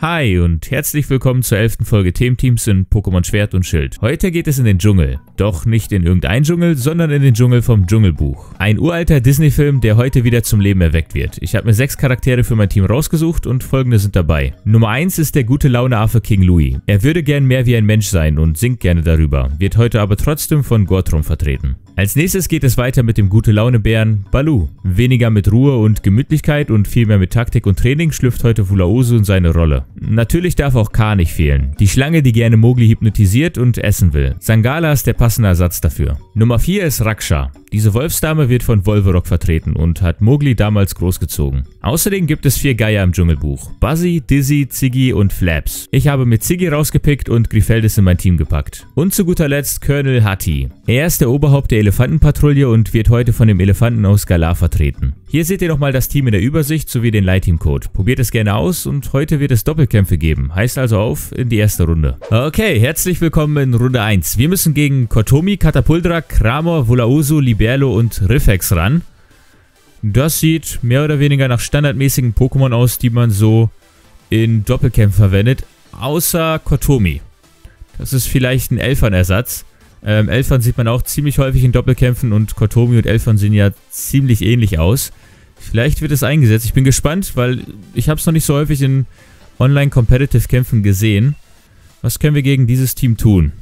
Hi und herzlich willkommen zur 11. Folge Thementeams in Pokémon Schwert und Schild. Heute geht es in den Dschungel. Doch nicht in irgendein Dschungel, sondern in den Dschungel vom Dschungelbuch. Ein uralter Disney-Film, der heute wieder zum Leben erweckt wird. Ich habe mir 6 Charaktere für mein Team rausgesucht und folgende sind dabei. Nummer 1 ist der gute Laune-Affe King Louie. Er würde gern mehr wie ein Mensch sein und singt gerne darüber, wird heute aber trotzdem von Gortrum vertreten. Als nächstes geht es weiter mit dem Gute-Laune-Bären Baloo. Weniger mit Ruhe und Gemütlichkeit und viel mehr mit Taktik und Training schlüpft heute Wulausu in seine Rolle. Natürlich darf auch K nicht fehlen. Die Schlange, die gerne Mowgli hypnotisiert und essen will. Sangala ist der passende Ersatz dafür. Nummer 4 ist Raksha. Diese Wolfsdame wird von Volverock vertreten und hat Mowgli damals großgezogen. Außerdem gibt es 4 Geier im Dschungelbuch. Buzzy, Dizzy, Ziggy und Flaps. Ich habe mit Ziggy rausgepickt und Grifeldes in mein Team gepackt. Und zu guter Letzt Colonel Hati. Er ist der Oberhaupt der Elefantenpatrouille und wird heute von dem Elefanten aus Galar vertreten. Hier seht ihr nochmal das Team in der Übersicht sowie den Leitteam-Code. Probiert es gerne aus und heute wird es Doppelkämpfe geben. Heißt also auf in die erste Runde. Okay, herzlich willkommen in Runde 1. Wir müssen gegen Kotomi, Catapuldra, Cramor, Wulausu, Liberlo und Riffex ran. Das sieht mehr oder weniger nach standardmäßigen Pokémon aus, die man so in Doppelkämpfen verwendet. Außer Kotomi. Das ist vielleicht ein Elfern-Ersatz. Elfern sieht man auch ziemlich häufig in Doppelkämpfen und Kotomi und Elfern sehen ja ziemlich ähnlich aus. Vielleicht wird es eingesetzt. Ich bin gespannt, weil ich habe es noch nicht so häufig in Online-Competitive-Kämpfen gesehen. Was können wir gegen dieses Team tun?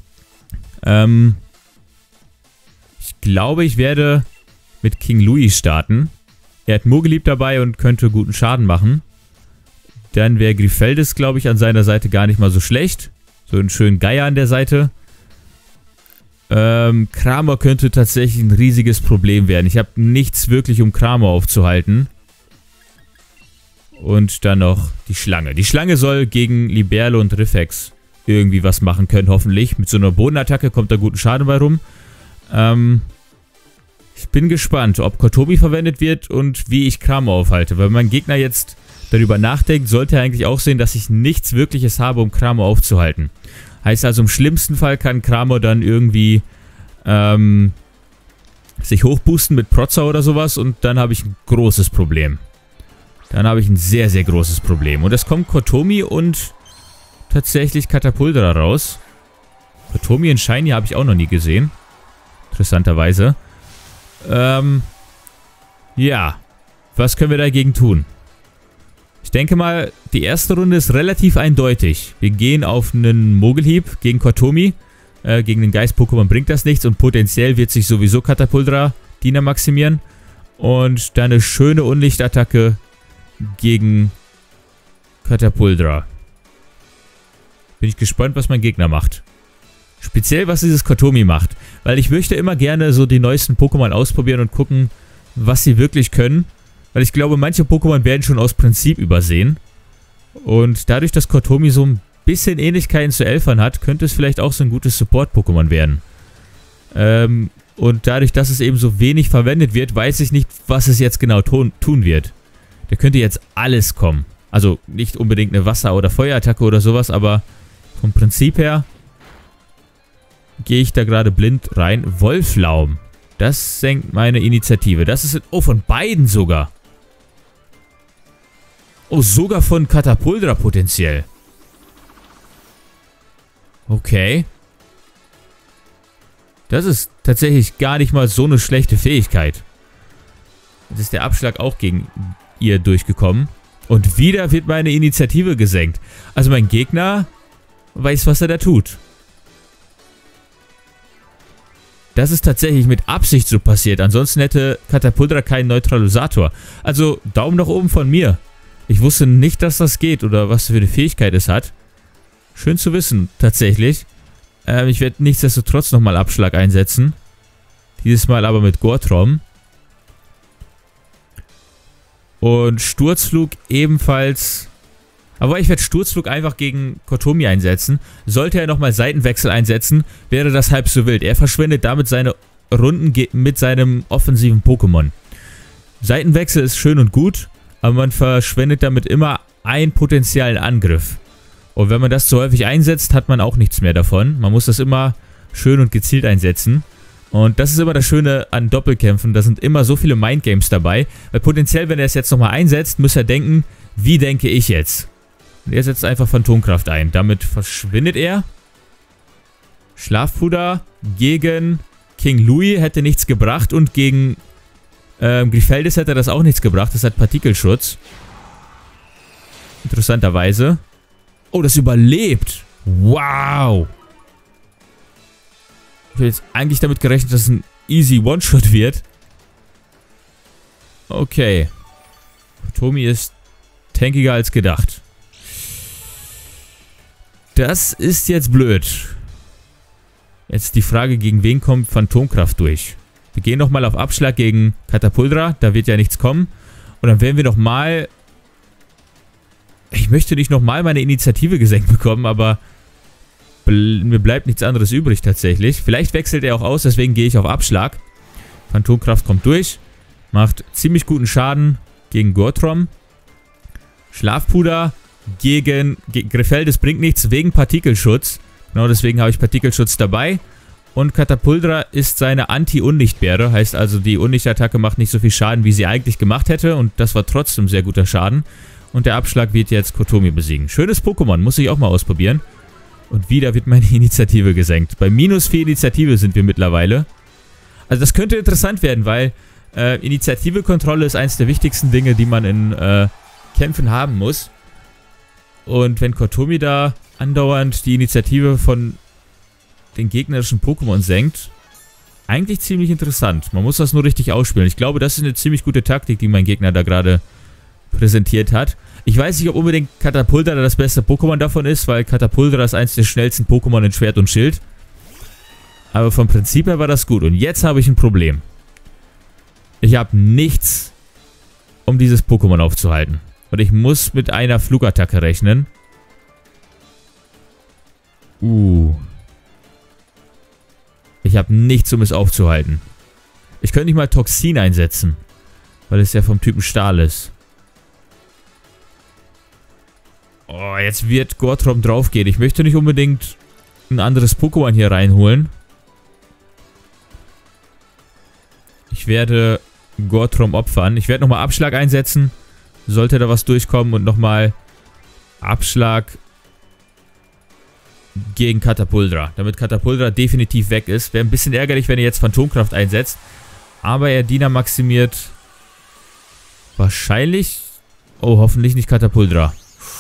Ich glaube, ich werde mit King Louie starten. Er hat Mowgli dabei und könnte guten Schaden machen. Dann wäre Grifeldes, glaube ich, an seiner Seite gar nicht mal so schlecht. So einen schönen Geier an der Seite. Cramor könnte tatsächlich ein riesiges Problem werden. Ich habe nichts wirklich, um Cramor aufzuhalten. Und dann noch die Schlange. Die Schlange soll gegen Liberlo und Riffex irgendwie was machen können, hoffentlich. Mit so einer Bodenattacke kommt da guten Schaden bei rum. Ich bin gespannt, ob Kotomi verwendet wird und wie ich Cramor aufhalte. Weil mein Gegner jetzt darüber nachdenkt, sollte er eigentlich auch sehen, dass ich nichts Wirkliches habe, um Cramor aufzuhalten. Heißt also, im schlimmsten Fall kann Cramor dann irgendwie sich hochboosten mit Protzer oder sowas und dann habe ich ein großes Problem. Dann habe ich ein sehr, sehr großes Problem. Und es kommt Kotomi und tatsächlich Catapuldra raus. Kotomi in Shiny habe ich auch noch nie gesehen. Interessanterweise. Ja. Was können wir dagegen tun? Ich denke mal, die erste Runde ist relativ eindeutig. Wir gehen auf einen Mogelhieb gegen Kotomi. Gegen den Geist-Pokémon bringt das nichts und potenziell wird sich sowieso Catapuldra Diener maximieren. Und dann eine schöne Unlichtattacke gegen Catapuldra. Bin ich gespannt, was mein Gegner macht. Speziell, was dieses Kotomi macht. Weil ich möchte immer gerne so die neuesten Pokémon ausprobieren und gucken, was sie wirklich können. Weil ich glaube, manche Pokémon werden schon aus Prinzip übersehen. Und dadurch, dass Kotomi so ein bisschen Ähnlichkeiten zu Elfern hat, könnte es vielleicht auch so ein gutes Support-Pokémon werden. Und dadurch, dass es eben so wenig verwendet wird, weiß ich nicht, was es jetzt genau tun wird. Da könnte jetzt alles kommen. Also nicht unbedingt eine Wasser- oder Feuerattacke oder sowas, aber vom Prinzip her gehe ich da gerade blind rein. Wolflaum. Das senkt meine Initiative. Das ist... Oh, von beiden sogar. Oh, sogar von Catapuldra potenziell. Okay. Das ist tatsächlich gar nicht mal so eine schlechte Fähigkeit. Jetzt ist der Abschlag auch gegen ihr durchgekommen. Und wieder wird meine Initiative gesenkt. Also mein Gegner weiß, was er da tut. Das ist tatsächlich mit Absicht so passiert. Ansonsten hätte Catapuldra keinen Neutralisator. Also Daumen nach oben von mir. Ich wusste nicht, dass das geht oder was für eine Fähigkeit es hat. Schön zu wissen, tatsächlich. Ich werde nichtsdestotrotz nochmal Abschlag einsetzen. Dieses Mal aber mit Gortrum. Und Sturzflug ebenfalls. Aber ich werde Sturzflug einfach gegen Kotomi einsetzen. Sollte er nochmal Seitenwechsel einsetzen, wäre das halb so wild. Er verschwendet damit seine Runden mit seinem offensiven Pokémon. Seitenwechsel ist schön und gut, aber man verschwendet damit immer einen potenziellen Angriff. Und wenn man das zu häufig einsetzt, hat man auch nichts mehr davon. Man muss das immer schön und gezielt einsetzen. Und das ist immer das Schöne an Doppelkämpfen. Da sind immer so viele Mindgames dabei. Weil potenziell, wenn er es jetzt nochmal einsetzt, muss er denken, wie denke ich jetzt? Und er setzt einfach Phantomkraft ein. Damit verschwindet er. Schlafpuder gegen King Louis hätte nichts gebracht. Und gegen Grifeldes hätte das auch nichts gebracht. Das hat Partikelschutz. Interessanterweise. Oh, das überlebt. Wow. Ich habe jetzt eigentlich damit gerechnet, dass es ein easy One-Shot wird. Okay. Tomi ist tankiger als gedacht. Das ist jetzt blöd. Jetzt die Frage, gegen wen kommt Phantomkraft durch? Wir gehen nochmal auf Abschlag gegen Katapultra. Da wird ja nichts kommen. Und dann werden wir nochmal... Ich möchte nicht nochmal meine Initiative gesenkt bekommen, aber... Mir bleibt nichts anderes übrig tatsächlich. Vielleicht wechselt er auch aus, deswegen gehe ich auf Abschlag. Phantomkraft kommt durch. Macht ziemlich guten Schaden gegen Gortrom. Schlafpuder gegen Grifeldes bringt nichts wegen Partikelschutz. Genau deswegen habe ich Partikelschutz dabei. Und Katapultra ist seine Anti-Unlichtbeere. Heißt also, die Unlichtattacke macht nicht so viel Schaden, wie sie eigentlich gemacht hätte. Und das war trotzdem sehr guter Schaden. Und der Abschlag wird jetzt Kotomi besiegen. Schönes Pokémon, muss ich auch mal ausprobieren. Und wieder wird meine Initiative gesenkt. Bei -4 Initiative sind wir mittlerweile. Also das könnte interessant werden, weil Initiativekontrolle ist eines der wichtigsten Dinge, die man in Kämpfen haben muss. Und wenn Kotomi da andauernd die Initiative von den gegnerischen Pokémon senkt, eigentlich ziemlich interessant. Man muss das nur richtig ausspielen. Ich glaube, das ist eine ziemlich gute Taktik, die mein Gegner da gerade präsentiert hat. Ich weiß nicht, ob unbedingt Katapultra das beste Pokémon davon ist, weil Katapultra ist eines der schnellsten Pokémon in Schwert und Schild. Aber vom Prinzip her war das gut. Und jetzt habe ich ein Problem. Ich habe nichts, um dieses Pokémon aufzuhalten. Und ich muss mit einer Flugattacke rechnen. Ich habe nichts, um es aufzuhalten. Ich könnte nicht mal Toxin einsetzen, weil es ja vom Typen Stahl ist. Oh, jetzt wird Gortrom draufgehen. Ich möchte nicht unbedingt ein anderes Pokémon hier reinholen. Ich werde Gortrom opfern. Ich werde nochmal Abschlag einsetzen. Sollte da was durchkommen und nochmal Abschlag gegen Katapultra. Damit Katapultra definitiv weg ist. Wäre ein bisschen ärgerlich, wenn er jetzt Phantomkraft einsetzt. Aber er Dynamaximiert wahrscheinlich... Oh, hoffentlich nicht Katapultra.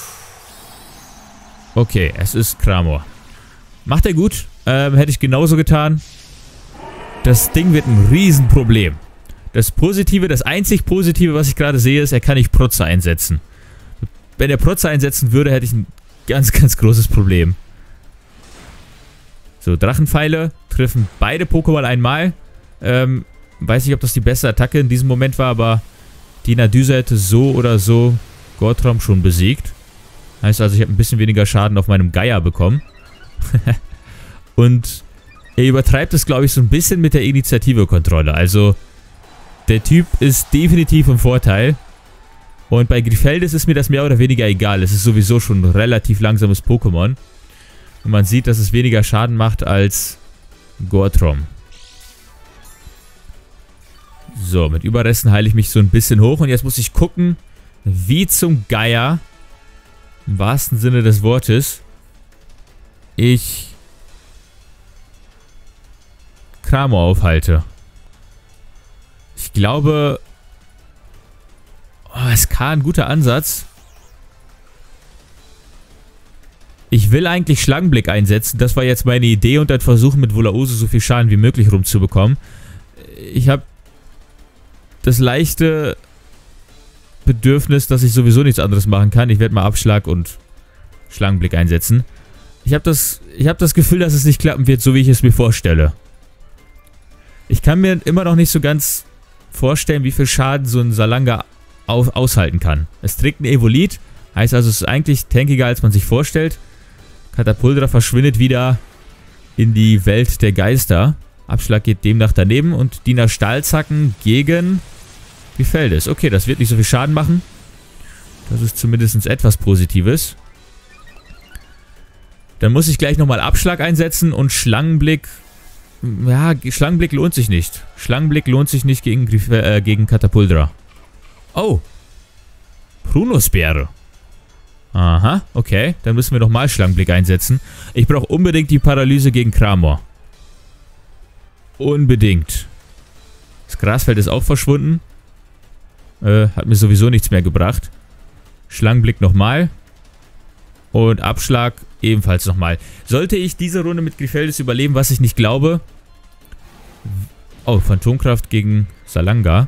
Okay, es ist Cramor. Macht er gut. Hätte ich genauso getan. Das Ding wird ein Riesenproblem. Das Positive, das einzig Positive, was ich gerade sehe, ist, er kann nicht Protzer einsetzen. Wenn er Protzer einsetzen würde, hätte ich ein ganz, ganz großes Problem. So, Drachenpfeile treffen beide Pokémon einmal. Weiß nicht, ob das die beste Attacke in diesem Moment war, aber die Nadüse hätte so oder so Gortrom schon besiegt. Heißt also, ich habe ein bisschen weniger Schaden auf meinem Geier bekommen. Und er übertreibt es, glaube ich, so ein bisschen mit der Initiative-Kontrolle. Also, der Typ ist definitiv im Vorteil. Und bei Grifeldes ist mir das mehr oder weniger egal. Es ist sowieso schon ein relativ langsames Pokémon. Und man sieht, dass es weniger Schaden macht als Gortrom. So, mit Überresten heile ich mich so ein bisschen hoch. Und jetzt muss ich gucken, wie zum Geier, im wahrsten Sinne des Wortes, ich Cramor aufhalte. Ich glaube, SK ein guter Ansatz. Ich will eigentlich Schlangenblick einsetzen. Das war jetzt meine Idee und dann versuchen mit Volaose so viel Schaden wie möglich rumzubekommen. Ich habe das leichte Bedürfnis, dass ich sowieso nichts anderes machen kann. Ich werde mal Abschlag und Schlangenblick einsetzen. Ich habe das Gefühl, dass es nicht klappen wird, so wie ich es mir vorstelle. Ich kann mir immer noch nicht so ganz vorstellen, wie viel Schaden so ein Salanga aushalten kann. Es trägt ein Evolit, heißt also, es ist eigentlich tankiger, als man sich vorstellt. Katapultra verschwindet wieder in die Welt der Geister. Abschlag geht demnach daneben und Diener Stahlzacken gegen Grifeldes. Okay, das wird nicht so viel Schaden machen. Das ist zumindest etwas Positives. Dann muss ich gleich nochmal Abschlag einsetzen und Schlangenblick... Ja, Schlangenblick lohnt sich nicht. Schlangenblick lohnt sich nicht gegen Katapultra. Oh. Prunusbeere. Aha, okay. Dann müssen wir nochmal Schlangenblick einsetzen. Ich brauche unbedingt die Paralyse gegen Cramor. Unbedingt. Das Grasfeld ist auch verschwunden. Hat mir sowieso nichts mehr gebracht. Schlangenblick nochmal. Und Abschlag ebenfalls nochmal. Sollte ich diese Runde mit Grifeldes überleben, was ich nicht glaube. Oh, Phantomkraft gegen Salanga.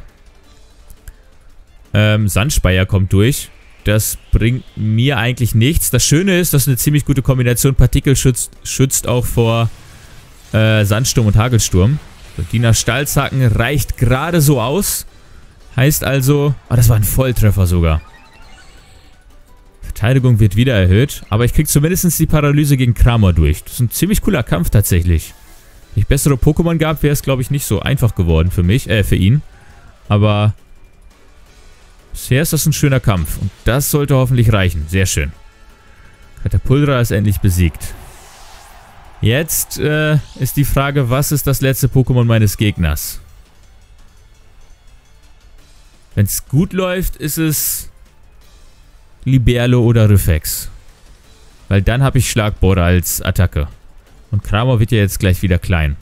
Sandspeier kommt durch. Das bringt mir eigentlich nichts. Das Schöne ist, dass eine ziemlich gute Kombination Partikel schützt auch vor Sandsturm und Hagelsturm. So, Dina Stahlzacken reicht gerade so aus. Heißt also... Ah, das war ein Volltreffer sogar. Verteidigung wird wieder erhöht. Aber ich kriege zumindest die Paralyse gegen Cramor durch. Das ist ein ziemlich cooler Kampf tatsächlich. Wenn ich bessere Pokémon gab, wäre es glaube ich nicht so einfach geworden für mich. Für ihn. Aber... bisher ist das ein schöner Kampf. Und das sollte hoffentlich reichen. Sehr schön. Katapultra ist endlich besiegt. Jetzt ist die Frage, was ist das letzte Pokémon meines Gegners? Wenn es gut läuft, ist es Liberlo oder Rhyphex. Weil dann habe ich Schlagbohrer als Attacke. Und Cramor wird ja jetzt gleich wieder klein.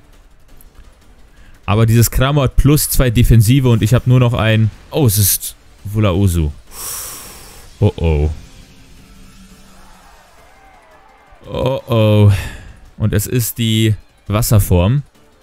Aber dieses Cramor hat plus 2 Defensive und ich habe nur noch ein... Oh, es ist Wulausu. Oh oh. Oh oh. Und es ist die Wasserform.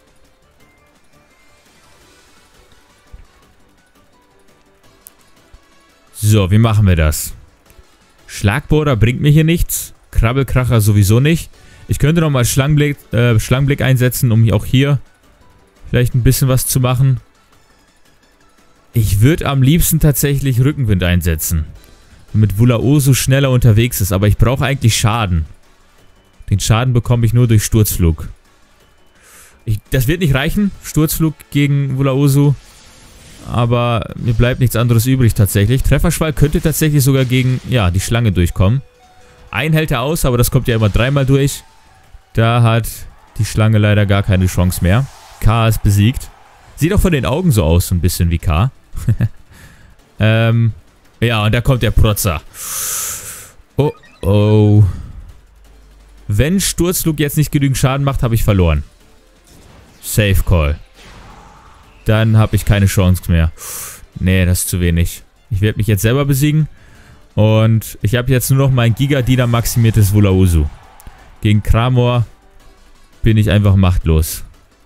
So, wie machen wir das? Schlagbohrer bringt mir hier nichts. Krabbelkracher sowieso nicht. Ich könnte nochmal Schlangenblick einsetzen, um auch hier vielleicht ein bisschen was zu machen. Ich würde am liebsten tatsächlich Rückenwind einsetzen. Damit Wulausu schneller unterwegs ist. Aber ich brauche eigentlich Schaden. Den Schaden bekomme ich nur durch Sturzflug. Das wird nicht reichen. Sturzflug gegen Wulausu. Aber mir bleibt nichts anderes übrig tatsächlich. Trefferschwall könnte tatsächlich sogar gegen, ja, die Schlange durchkommen. Einen hält er aus, aber das kommt ja immer dreimal durch. Da hat die Schlange leider gar keine Chance mehr. K ist besiegt. Sieht auch von den Augen so aus, so ein bisschen wie K. Ja, und da kommt der Protzer. Oh, oh. Wenn Sturzflug jetzt nicht genügend Schaden macht, habe ich verloren. Safe Call. Dann habe ich keine Chance mehr. Nee, das ist zu wenig. Ich werde mich jetzt selber besiegen. Und ich habe jetzt nur noch mein Giga-Dina maximiertes Wulausu. Gegen Cramor bin ich einfach machtlos.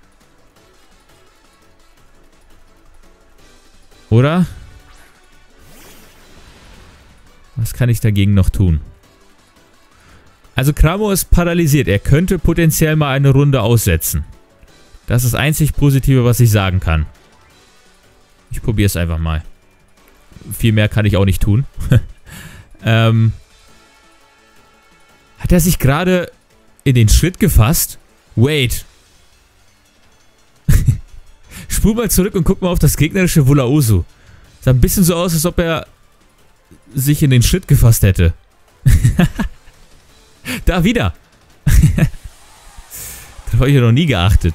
Oder? Was kann ich dagegen noch tun? Also Cramor ist paralysiert. Er könnte potenziell mal eine Runde aussetzen. Das ist das einzig Positive, was ich sagen kann. Ich probiere es einfach mal. Viel mehr kann ich auch nicht tun. Hat er sich gerade in den Schritt gefasst? Wait. Spul mal zurück und guck mal auf das gegnerische Wulausu. Sah ein bisschen so aus, als ob er sich in den Schritt gefasst hätte. Da wieder. Darauf habe ich ja noch nie geachtet.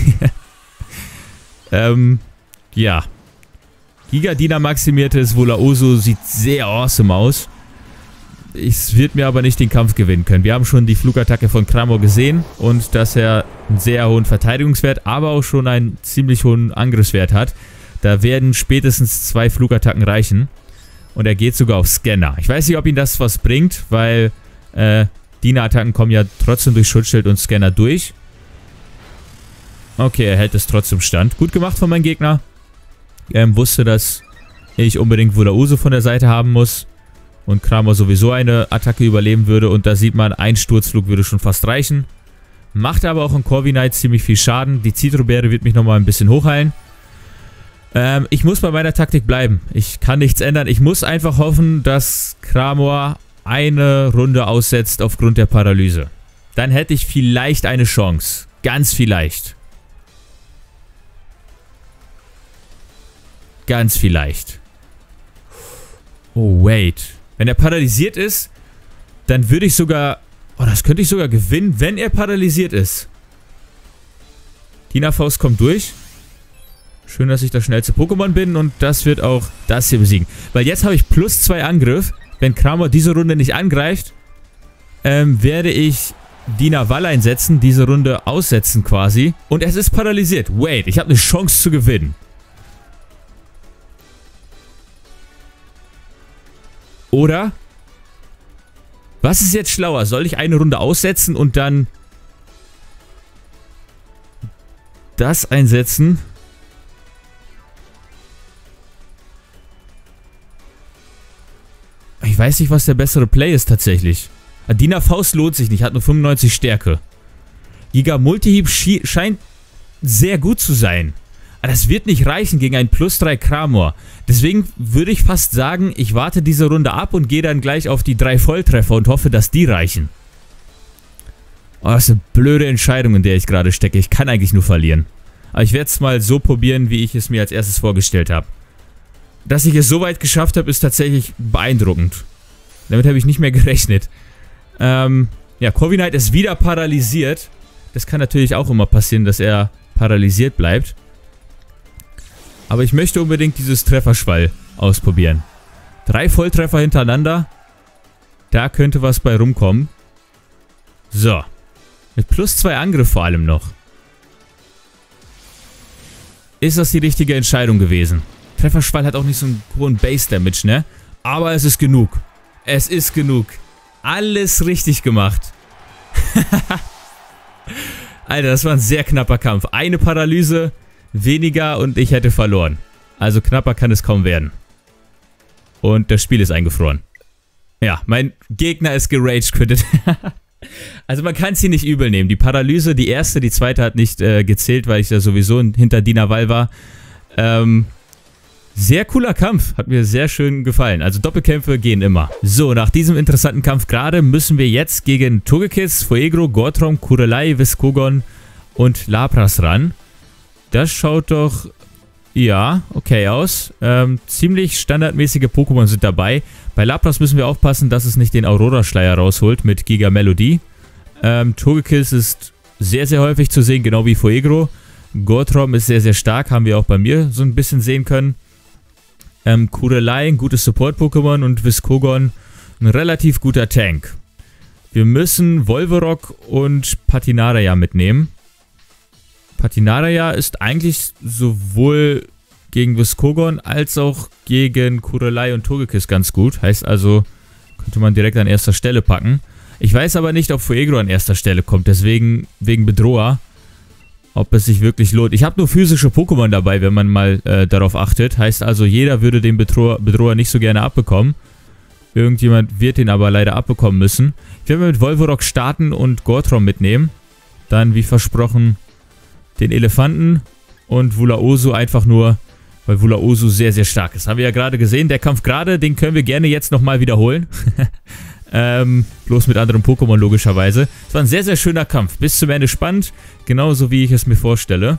Ja. Giga-Dina maximiertes Wulausu sieht sehr awesome aus. Es wird mir aber nicht den Kampf gewinnen können. Wir haben schon die Flugattacke von Cramor gesehen und dass er einen sehr hohen Verteidigungswert, aber auch schon einen ziemlich hohen Angriffswert hat. Da werden spätestens 2 Flugattacken reichen. Und er geht sogar auf Scanner. Ich weiß nicht, ob ihn das was bringt, weil Dina-Attacken kommen ja trotzdem durch Schutzschild und Scanner durch. Okay, er hält es trotzdem stand. Gut gemacht von meinem Gegner. Wusste, dass ich unbedingt Wulausu von der Seite haben muss. Und Cramor sowieso eine Attacke überleben würde. Und da sieht man, ein Sturzflug würde schon fast reichen. Macht aber auch in Corviknight ziemlich viel Schaden. Die Zitrobeere wird mich nochmal ein bisschen hochheilen. Ich muss bei meiner Taktik bleiben. Ich kann nichts ändern. Ich muss einfach hoffen, dass Cramor eine Runde aussetzt aufgrund der Paralyse. Dann hätte ich vielleicht eine Chance. Ganz vielleicht. Ganz vielleicht. Oh, wait. Wenn er paralysiert ist, dann würde ich sogar... Oh, das könnte ich sogar gewinnen, wenn er paralysiert ist. Dina-Faust kommt durch. Schön, dass ich das schnellste Pokémon bin und das wird auch das hier besiegen. Weil jetzt habe ich plus 2 Angriff. wenn Kramor diese Runde nicht angreift, werde ich Dina Wall einsetzen, diese Runde aussetzen quasi. Und es ist paralysiert. Wait, ich habe eine Chance zu gewinnen. Oder? Was ist jetzt schlauer? Soll ich eine Runde aussetzen und dann das einsetzen? Ich weiß nicht, was der bessere Play ist tatsächlich. Dina Faust lohnt sich nicht, hat nur 95 Stärke. Giga Multihieb scheint sehr gut zu sein. Aber das wird nicht reichen gegen einen +3 Kramor. Deswegen würde ich fast sagen, ich warte diese Runde ab und gehe dann gleich auf die 3 Volltreffer und hoffe, dass die reichen. Oh, das ist eine blöde Entscheidung, in der ich gerade stecke. Ich kann eigentlich nur verlieren. Aber ich werde es mal so probieren, wie ich es mir als erstes vorgestellt habe. Dass ich es so weit geschafft habe, ist tatsächlich beeindruckend. Damit habe ich nicht mehr gerechnet. Ja, Corvi Knight ist wieder paralysiert. Das kann natürlich auch immer passieren, dass er paralysiert bleibt. Aber ich möchte unbedingt dieses Trefferschwall ausprobieren. 3 Volltreffer hintereinander. Da könnte was bei rumkommen. So. Mit +2 Angriff vor allem noch. Ist das die richtige Entscheidung gewesen? Trefferschwall hat auch nicht so einen hohen Base-Damage, ne? Aber es ist genug. Es ist genug. Alles richtig gemacht. Alter, das war ein sehr knapper Kampf. Eine Paralyse weniger und ich hätte verloren. Also knapper kann es kaum werden. Und das Spiel ist eingefroren. Ja, mein Gegner ist gerage-quittet. Also man kann es hier nicht übel nehmen. Die Paralyse, die erste, die zweite hat nicht gezählt, weil ich da sowieso hinter Dina Wall war. Sehr cooler Kampf, hat mir sehr schön gefallen. Also Doppelkämpfe gehen immer. So, nach diesem interessanten Kampf gerade müssen wir jetzt gegen Togekiss, Fuegro, Gortrom, Kurelei, Viscogon und Lapras ran. Das schaut doch, ja, okay aus. Ziemlich standardmäßige Pokémon sind dabei. Bei Lapras müssen wir aufpassen, dass es nicht den Aurora-Schleier rausholt mit Giga Melodie. Togekiss ist sehr, sehr häufig zu sehen, genau wie Fuegro. Gortrom ist sehr, sehr stark, haben wir auch bei mir so ein bisschen sehen können. Kurelei, ein gutes Support-Pokémon und Viscogon, ein relativ guter Tank. Wir müssen Volverock und Patinaraya mitnehmen. Patinaraya ist eigentlich sowohl gegen Viscogon als auch gegen Kurelei und Togekiss ganz gut. Heißt also, könnte man direkt an erster Stelle packen. Ich weiß aber nicht, ob Fuegro an erster Stelle kommt, deswegen wegen Bedroher. Ob es sich wirklich lohnt. Ich habe nur physische Pokémon dabei, wenn man mal darauf achtet. Heißt also, jeder würde den Bedroher nicht so gerne abbekommen. Irgendjemand wird den aber leider abbekommen müssen. Ich werde mit Volverock starten und Gortrom mitnehmen. Dann, wie versprochen, den Elefanten und Wulaosu einfach nur, weil Wulaosu sehr, sehr stark ist. Haben wir ja gerade gesehen. Der Kampf gerade, den können wir gerne jetzt nochmal wiederholen. Bloß mit anderen Pokémon logischerweise. Es war ein sehr, sehr schöner Kampf. Bis zum Ende spannend. Genauso wie ich es mir vorstelle.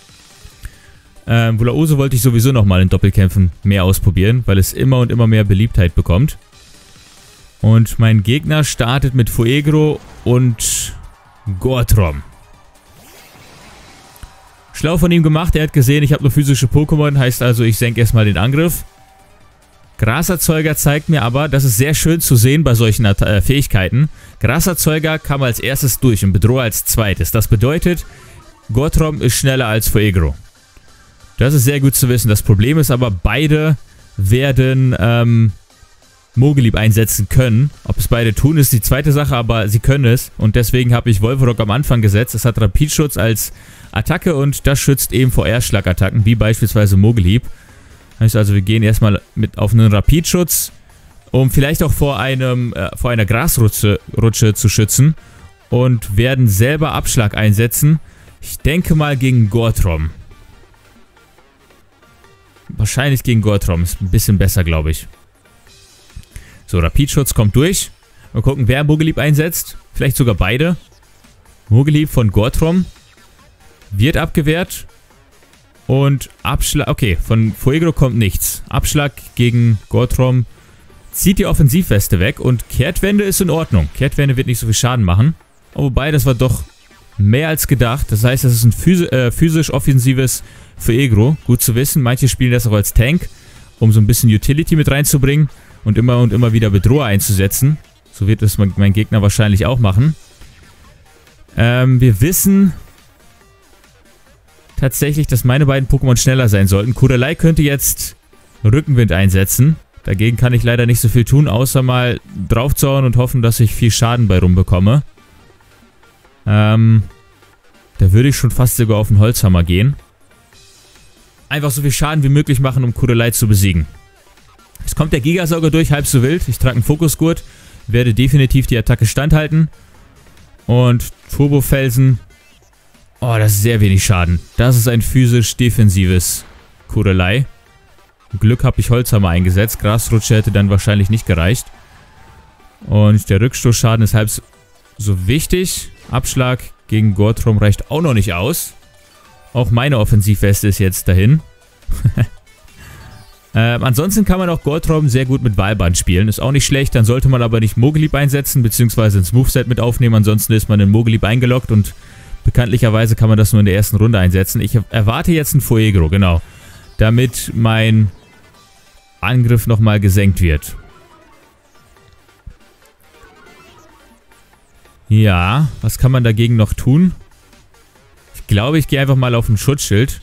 Wulaosu wollte ich sowieso nochmal in Doppelkämpfen mehr ausprobieren, weil es immer und immer mehr Beliebtheit bekommt. Und mein Gegner startet mit Fuegro und Gortrom. Schlau von ihm gemacht. Er hat gesehen, ich habe nur physische Pokémon. Heißt also, ich senke erstmal den Angriff. Graserzeuger zeigt mir aber, das ist sehr schön zu sehen bei solchen Fähigkeiten. Graserzeuger kam als erstes durch und Bedroher als zweites. Das bedeutet, Gortrom ist schneller als Fuegro. Das ist sehr gut zu wissen. Das Problem ist aber, beide werden Mogelieb einsetzen können. Ob es beide tun, ist die zweite Sache, aber sie können es. Und deswegen habe ich Volverock am Anfang gesetzt. Es hat Rapidschutz als Attacke und das schützt eben vor Erschlagattacken, wie beispielsweise Mogelieb. Heißt also, wir gehen erstmal auf einen Rapidschutz, um vielleicht auch vor einer Grasrutsche zu schützen. Und werden selber Abschlag einsetzen. Ich denke mal gegen Gortrom. Wahrscheinlich gegen Gortrom. Ist ein bisschen besser, glaube ich. So, Rapidschutz kommt durch. Mal gucken, wer Mogelieb einsetzt. Vielleicht sogar beide. Mogelieb von Gortrom wird abgewehrt. Und Abschlag, okay, von Fuegro kommt nichts. Abschlag gegen Gortrom zieht die Offensivweste weg und Kehrtwende ist in Ordnung. Kehrtwende wird nicht so viel Schaden machen. Wobei, das war doch mehr als gedacht. Das heißt, das ist ein physisch offensives Fuegro. Gut zu wissen, manche spielen das auch als Tank, um so ein bisschen Utility mit reinzubringen. und immer wieder Bedroher einzusetzen. So wird es mein Gegner wahrscheinlich auch machen. Wir wissen tatsächlich, dass meine beiden Pokémon schneller sein sollten. Kurelei könnte jetzt Rückenwind einsetzen. Dagegen kann ich leider nicht so viel tun, außer mal draufzuhauen und hoffen, dass ich viel Schaden bei rumbekomme. Da würde ich schon fast sogar auf den Holzhammer gehen. Einfach so viel Schaden wie möglich machen, um Kurelei zu besiegen. Jetzt kommt der Gigasauger durch, halb so wild. Ich trage einen Fokusgurt, werde definitiv die Attacke standhalten. Und Turbofelsen. Oh, das ist sehr wenig Schaden. Das ist ein physisch-defensives Kurelei. Glück habe ich Holzhammer eingesetzt. Grasrutsche hätte dann wahrscheinlich nicht gereicht. Und der Rückstoßschaden ist halb so wichtig. Abschlag gegen Gortrom reicht auch noch nicht aus. Auch meine Offensivweste ist jetzt dahin. Ansonsten kann man auch Gortrom sehr gut mit Wahlband spielen. Ist auch nicht schlecht. Dann sollte man aber nicht Mogelieb einsetzen, beziehungsweise ins Moveset mit aufnehmen. Ansonsten ist man in Mogelieb eingeloggt und bekanntlicherweise kann man das nur in der ersten Runde einsetzen. Ich erwarte jetzt ein Fuegro, genau. Damit mein Angriff nochmal gesenkt wird. Ja, was kann man dagegen noch tun? Ich glaube, ich gehe einfach mal auf ein Schutzschild.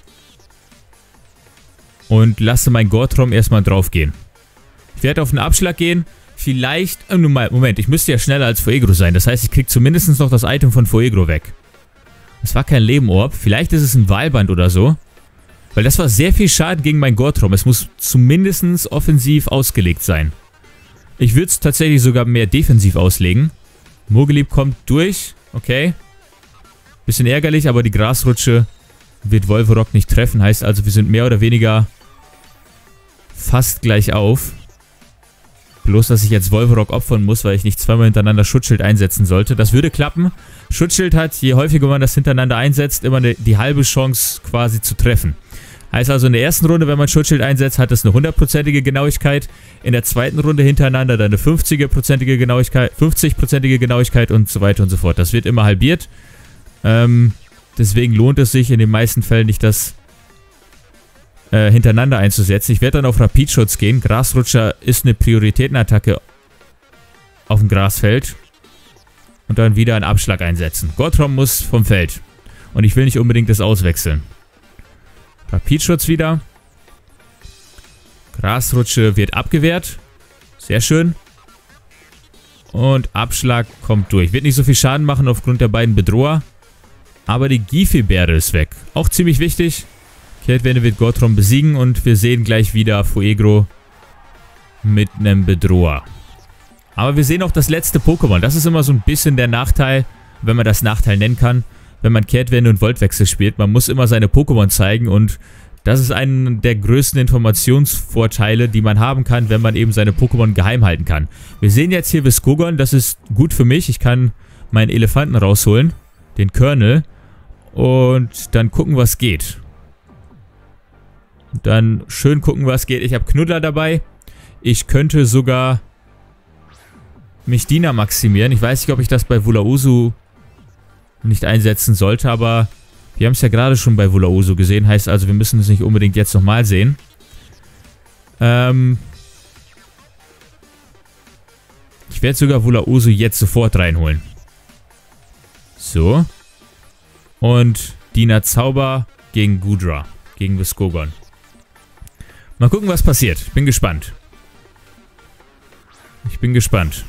Und lasse mein Gortrom erstmal drauf gehen. Ich werde auf einen Abschlag gehen. Vielleicht... Moment, ich müsste ja schneller als Fuegro sein. Das heißt, ich kriege zumindest noch das Item von Fuegro weg. Das war kein Lebenorb. Vielleicht ist es ein Wahlband oder so. Weil das war sehr viel Schaden gegen mein Gortrom. Es muss zumindest offensiv ausgelegt sein. Ich würde es tatsächlich sogar mehr defensiv auslegen. Mogelieb kommt durch. Okay. Bisschen ärgerlich, aber die Grasrutsche wird Volverock nicht treffen. Heißt also, wir sind mehr oder weniger fast gleich auf. Bloß, dass ich jetzt Volverock opfern muss, weil ich nicht zweimal hintereinander Schutzschild einsetzen sollte. Das würde klappen. Schutzschild hat, je häufiger man das hintereinander einsetzt, immer die halbe Chance quasi zu treffen. Heißt also, in der ersten Runde, wenn man Schutzschild einsetzt, hat es eine 100%ige Genauigkeit. In der zweiten Runde hintereinander dann eine 50%ige Genauigkeit, 50%ige Genauigkeit und so weiter und so fort. Das wird immer halbiert. Deswegen lohnt es sich in den meisten Fällen nicht, das hintereinander einzusetzen. Ich werde dann auf Rapidschutz gehen. Grasrutscher ist eine Prioritätenattacke auf dem Grasfeld. Und dann wieder einen Abschlag einsetzen. Gortrom muss vom Feld. Und ich will nicht unbedingt das auswechseln. Rapidschutz wieder. Grasrutsche wird abgewehrt. Sehr schön. Und Abschlag kommt durch. Wird nicht so viel Schaden machen aufgrund der beiden Bedroher. Aber die Gifi-Beere ist weg. Auch ziemlich wichtig. Kehrtwende wird Gortrom besiegen und wir sehen gleich wieder Fuegro mit einem Bedroher. Aber wir sehen auch das letzte Pokémon. Das ist immer so ein bisschen der Nachteil, wenn man das Nachteil nennen kann, wenn man Kehrtwende und Voltwechsel spielt. Man muss immer seine Pokémon zeigen und das ist einer der größten Informationsvorteile, die man haben kann, wenn man eben seine Pokémon geheim halten kann. Wir sehen jetzt hier Viscogon, das ist gut für mich. Ich kann meinen Elefanten rausholen, den Colonel, und dann gucken, was geht. Dann schön gucken, was geht. Ich habe Knuddler dabei. Ich könnte sogar mich Dina maximieren. Ich weiß nicht, ob ich das bei Wulausu nicht einsetzen sollte, aber wir haben es ja gerade schon bei Wulausu gesehen. Heißt also, wir müssen es nicht unbedingt jetzt nochmal sehen. Ich werde sogar Wulausu jetzt sofort reinholen. So. Und Dina Zauber gegen Goodra. Gegen Viscogon. Mal gucken, was passiert. Ich bin gespannt. Ich bin gespannt.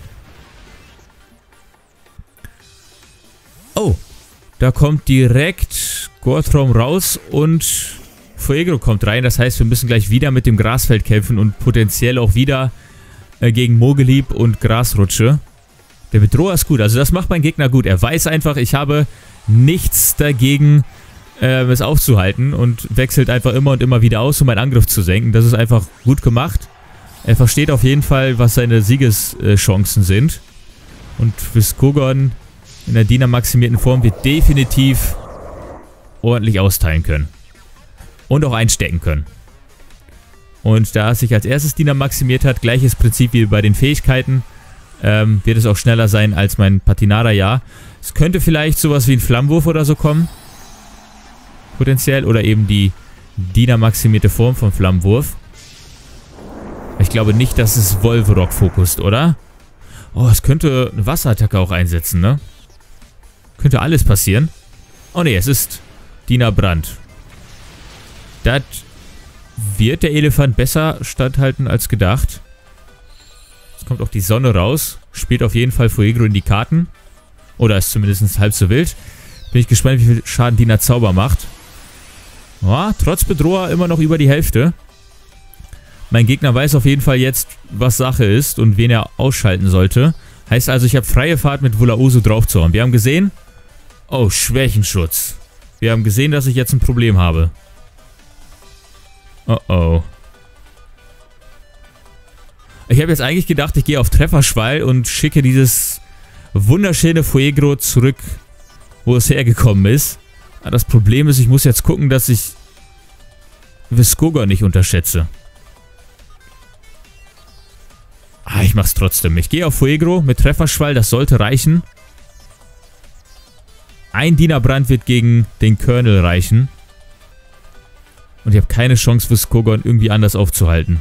Oh. Da kommt direkt Gortrom raus und Fuegro kommt rein. Das heißt, wir müssen gleich wieder mit dem Grasfeld kämpfen und potenziell auch wieder gegen Mogelieb und Grasrutsche. Der Bedroher ist gut. Also das macht mein Gegner gut. Er weiß einfach, ich habe nichts dagegen, es aufzuhalten und wechselt einfach immer und immer wieder aus, um meinen Angriff zu senken. Das ist einfach gut gemacht. Er versteht auf jeden Fall, was seine Siegeschancen sind. Und Viscogon in der Dina-maximierten Form wird definitiv ordentlich austeilen können. Und auch einstecken können. Und da es sich als erstes Dina maximiert hat, gleiches Prinzip wie bei den Fähigkeiten, wird es auch schneller sein als mein Patinara, ja. Es könnte vielleicht sowas wie ein Flammenwurf oder so kommen. Potenziell. Oder eben die Dina-maximierte Form vom Flammenwurf. Ich glaube nicht, dass es Wolverock fokust, oder? Oh, es könnte eine Wasserattacke auch einsetzen, ne? Könnte alles passieren. Oh ne, es ist Dina Brand. Das wird der Elefant besser standhalten als gedacht. Jetzt kommt auch die Sonne raus. Spielt auf jeden Fall Fuegro in die Karten. Oder ist zumindest halb so wild. Bin ich gespannt, wie viel Schaden Dina Zauber macht. Ja, trotz Bedroher immer noch über die Hälfte. Mein Gegner weiß auf jeden Fall jetzt, was Sache ist und wen er ausschalten sollte. Heißt also, ich habe freie Fahrt mit Wulausu draufzuhauen. Wir haben gesehen... Oh, Schwächenschutz. Wir haben gesehen, dass ich jetzt ein Problem habe. Oh oh. Ich habe jetzt eigentlich gedacht, ich gehe auf Trefferschwall und schicke dieses wunderschöne Fuegro zurück, wo es hergekommen ist. Aber das Problem ist, ich muss jetzt gucken, dass ich Viskogon nicht unterschätze. Ah, ich mach's trotzdem. Ich gehe auf Fuegro mit Trefferschwall, das sollte reichen. Ein Dina-Brand wird gegen den Colonel reichen. Und ich habe keine Chance, Viskogon irgendwie anders aufzuhalten.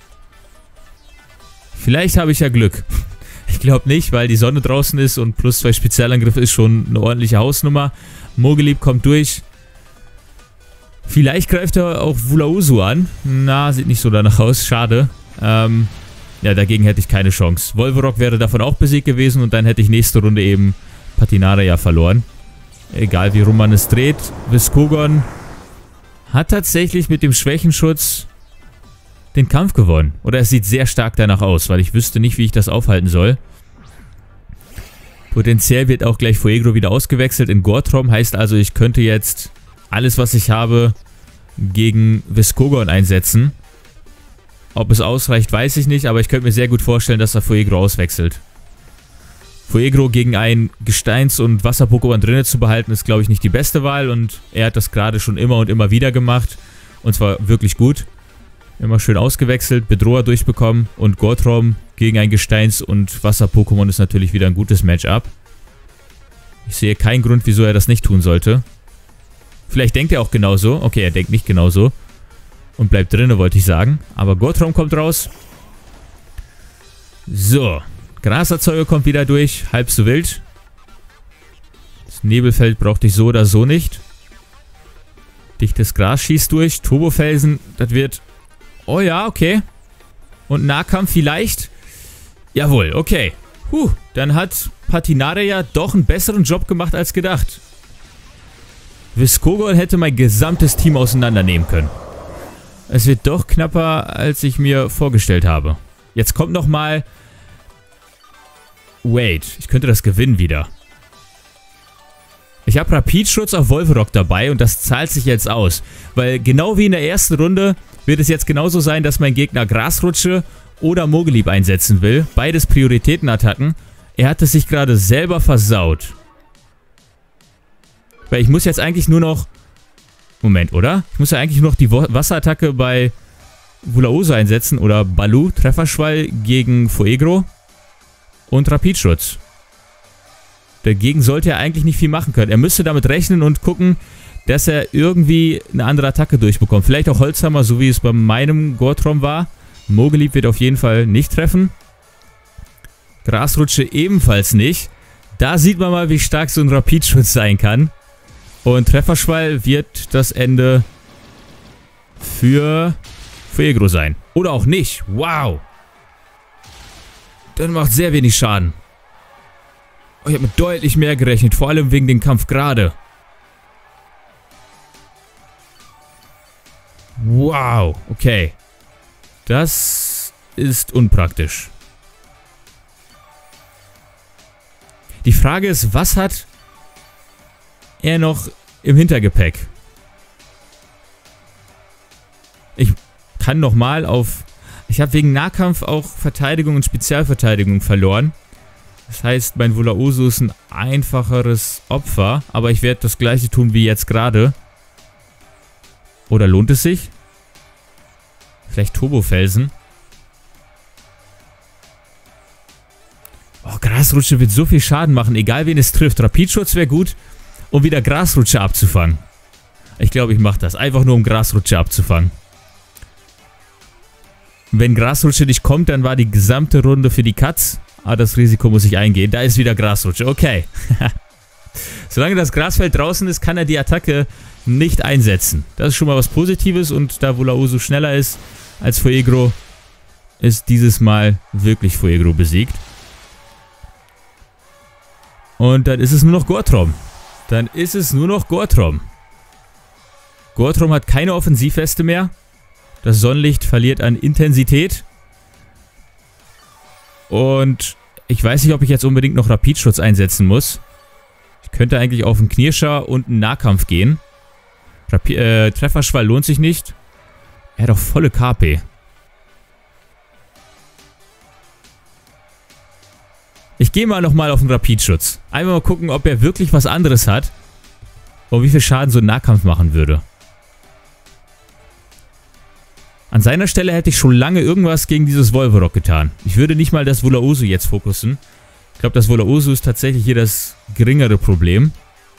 Vielleicht habe ich ja Glück. Ich glaube nicht, weil die Sonne draußen ist und plus 2 Spezialangriffe ist schon eine ordentliche Hausnummer. Mogelieb kommt durch. Vielleicht greift er auch Wulausu an. Na, sieht nicht so danach aus. Schade. Ja, dagegen hätte ich keine Chance. Wolverock wäre davon auch besiegt gewesen und dann hätte ich nächste Runde eben Patinara verloren. Egal wie rum man es dreht. Viskogon hat tatsächlich mit dem Schwächenschutz den Kampf gewonnen. Oder es sieht sehr stark danach aus, weil ich wüsste nicht, wie ich das aufhalten soll. Potenziell wird auch gleich Fuegro wieder ausgewechselt in Gortrom. Heißt also, ich könnte jetzt alles, was ich habe, gegen Viskogon einsetzen. Ob es ausreicht, weiß ich nicht, aber ich könnte mir sehr gut vorstellen, dass er Fuegro auswechselt. Fuegro gegen ein Gesteins- und Wasser-Pokémon drinnen zu behalten, ist, glaube ich, nicht die beste Wahl. Und er hat das gerade schon immer und immer wieder gemacht. Und zwar wirklich gut. Immer schön ausgewechselt, Bedroher durchbekommen. Und Gortrom gegen ein Gesteins- und Wasser-Pokémon ist natürlich wieder ein gutes Matchup. Ich sehe keinen Grund, wieso er das nicht tun sollte. Vielleicht denkt er auch genauso. Okay, er denkt nicht genauso. Und bleibt drinnen, wollte ich sagen. Aber Gortrom kommt raus. So. Graserzeuger kommt wieder durch. Halb so wild. Das Nebelfeld brauchte ich so oder so nicht. Dichtes Gras schießt durch. Turbofelsen, das wird... Oh ja, okay. Und Nahkampf vielleicht? Jawohl, okay. Dann hat Patinara ja doch einen besseren Job gemacht als gedacht. Viskogon hätte mein gesamtes Team auseinandernehmen können. Es wird doch knapper, als ich mir vorgestellt habe. Jetzt kommt nochmal... Wait, ich könnte das gewinnen wieder. Ich habe Rapidschutz auf Wolverock dabei und das zahlt sich jetzt aus. Weil genau wie in der ersten Runde wird es jetzt genauso sein, dass mein Gegner Grasrutsche oder Mogelieb einsetzen will. Beides Prioritätenattacken. Er hat es sich gerade selber versaut. Weil ich muss jetzt eigentlich nur noch... Moment, oder? Ich muss ja eigentlich nur noch die Wasserattacke bei Wulausu einsetzen. Oder Baloo, Trefferschwall gegen Fuegro. Und Rapidschutz. Dagegen sollte er eigentlich nicht viel machen können. Er müsste damit rechnen und gucken, dass er irgendwie eine andere Attacke durchbekommt. Vielleicht auch Holzhammer, so wie es bei meinem Gortrom war. Mogelieb wird auf jeden Fall nicht treffen. Grasrutsche ebenfalls nicht. Da sieht man mal, wie stark so ein Rapidschutz sein kann. Und Trefferschwall wird das Ende für Fuegro sein. Oder auch nicht. Wow. Dann macht sehr wenig Schaden. Oh, ich habe mit deutlich mehr gerechnet. Vor allem wegen dem Kampf gerade. Wow. Okay. Das ist unpraktisch. Die Frage ist, was hat er noch im Hintergepäck? Ich kann nochmal auf... Ich habe wegen Nahkampf auch Verteidigung und Spezialverteidigung verloren. Das heißt, mein Wulausu ist ein einfacheres Opfer. Aber ich werde das gleiche tun wie jetzt gerade. Oder lohnt es sich? Vielleicht Turbofelsen. Oh, Grasrutsche wird so viel Schaden machen, egal wen es trifft. Rapidschutz wäre gut, um wieder Grasrutsche abzufangen. Ich glaube, ich mache das. Einfach nur, um Grasrutsche abzufangen. Wenn Grasrutsche nicht kommt, dann war die gesamte Runde für die Katz. Aber das Risiko muss ich eingehen. Da ist wieder Grasrutsche. Okay. Solange das Grasfeld draußen ist, kann er die Attacke nicht einsetzen. Das ist schon mal was Positives. Und da Wulausu schneller ist als Fuegro, ist dieses Mal wirklich Fuegro besiegt. Und dann ist es nur noch Gortrom. Gortrom hat keine Offensivweste mehr. Das Sonnenlicht verliert an Intensität. Und ich weiß nicht, ob ich jetzt unbedingt noch Rapidschutz einsetzen muss. Ich könnte eigentlich auf einen Knirscher und einen Nahkampf gehen. Trefferschwall lohnt sich nicht. Er hat auch volle KP. Ich gehe mal nochmal auf den Rapidschutz. Einmal mal gucken, ob er wirklich was anderes hat. Und wie viel Schaden so ein Nahkampf machen würde. An seiner Stelle hätte ich schon lange irgendwas gegen dieses Volvorok getan. Ich würde nicht mal das Wulausu jetzt fokussen. Ich glaube, das Wulausu ist tatsächlich hier das geringere Problem.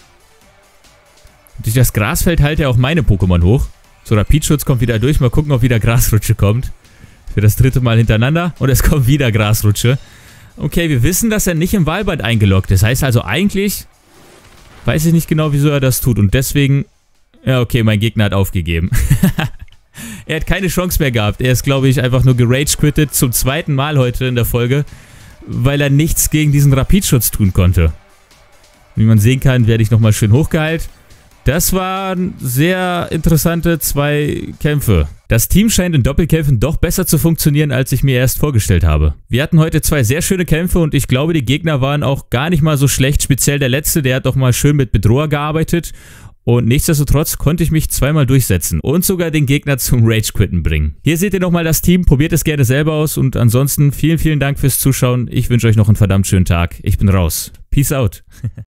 Durch das Grasfeld halte er auch meine Pokémon hoch. So, Rapidschutz kommt wieder durch. Mal gucken, ob wieder Grasrutsche kommt. Für das 3. Mal hintereinander. Und es kommt wieder Grasrutsche. Okay, wir wissen, dass er nicht im Wahlband eingeloggt ist. Das heißt also eigentlich... Weiß ich nicht genau, wieso er das tut. Und deswegen... Ja, okay, mein Gegner hat aufgegeben. Er hat keine Chance mehr gehabt. Er ist, glaube ich, einfach nur gerage-quittet zum 2. Mal heute in der Folge, weil er nichts gegen diesen Rapidschutz tun konnte. Wie man sehen kann, werde ich nochmal schön hochgeheilt. Das waren sehr interessante 2 Kämpfe. Das Team scheint in Doppelkämpfen doch besser zu funktionieren, als ich mir erst vorgestellt habe. Wir hatten heute 2 sehr schöne Kämpfe und ich glaube, die Gegner waren auch gar nicht mal so schlecht. Speziell der letzte, der hat doch mal schön mit Bedroher gearbeitet. Und nichtsdestotrotz konnte ich mich 2-mal durchsetzen und sogar den Gegner zum Rage-Quitten bringen. Hier seht ihr nochmal das Team, probiert es gerne selber aus und ansonsten vielen, vielen Dank fürs Zuschauen. Ich wünsche euch noch einen verdammt schönen Tag. Ich bin raus. Peace out.